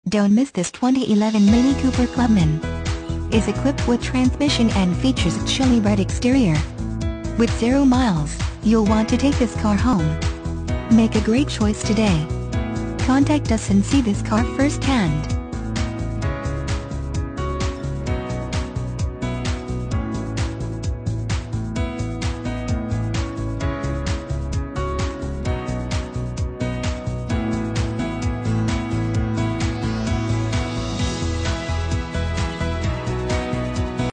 Don't miss this 2011 Mini Cooper Clubman. Is equipped with transmission and features a chilly red exterior. With 0 miles, you'll want to take this car home. Make a great choice today. Contact us and see this car firsthand.